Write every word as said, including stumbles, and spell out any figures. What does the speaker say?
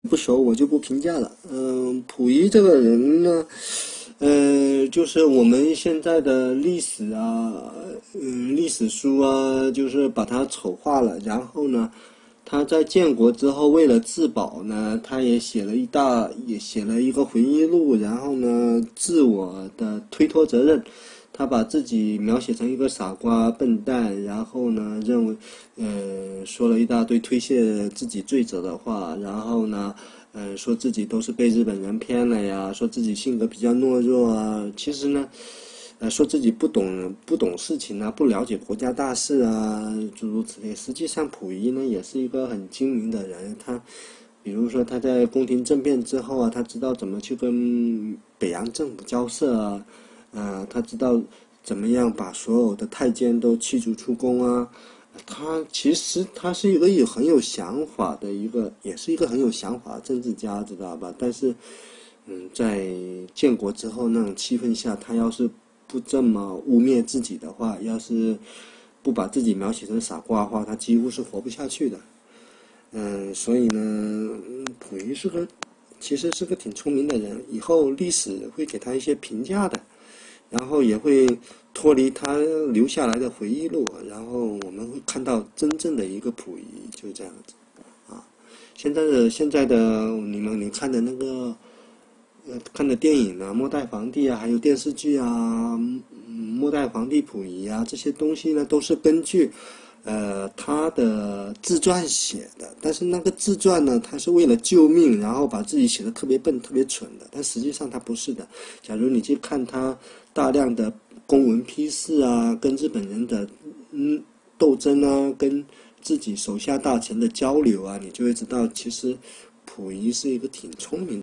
不熟，我就不评价了。嗯，溥仪这个人呢，呃，就是我们现在的历史啊，嗯，历史书啊，就是把他丑化了。然后呢，他在建国之后，为了自保呢，他也写了一大，也写了一个回忆录。然后呢，自我的推脱责任，他把自己描写成一个傻瓜、笨蛋，然后呢，认为，呃，说了一大堆推卸自己罪责的话，然后呢，呃，说自己都是被日本人骗了呀，说自己性格比较懦弱啊。其实呢，呃，说自己不懂不懂事情啊，不了解国家大事啊，诸如此类。实际上，溥仪呢也是一个很精明的人，他。比如说他在宫廷政变之后啊，他知道怎么去跟北洋政府交涉啊，呃，他知道怎么样把所有的太监都驱逐出宫啊。他其实他是一个有很有想法的一个，也是一个很有想法的政治家，知道吧？但是，嗯，在建国之后那种气氛下，他要是不这么污蔑自己的话，要是不把自己描写成傻瓜的话，他几乎是活不下去的。嗯，所以呢，溥仪是个，其实是个挺聪明的人，以后历史会给他一些评价的，然后也会脱离他留下来的回忆录，然后我们会看到真正的一个溥仪，就这样子啊。现在的现在的你们你看的那个呃看的电影啊，《末代皇帝》啊，还有电视剧啊，嗯，《末代皇帝溥仪》啊，这些东西呢，都是根据呃他的自传写的。但是那个自传呢，他是为了救命，然后把自己写的特别笨、特别蠢的。但实际上他不是的。假如你去看他大量的公文批示啊，跟日本人的嗯斗争啊，跟自己手下大臣的交流啊，你就会知道，其实溥仪是一个挺聪明的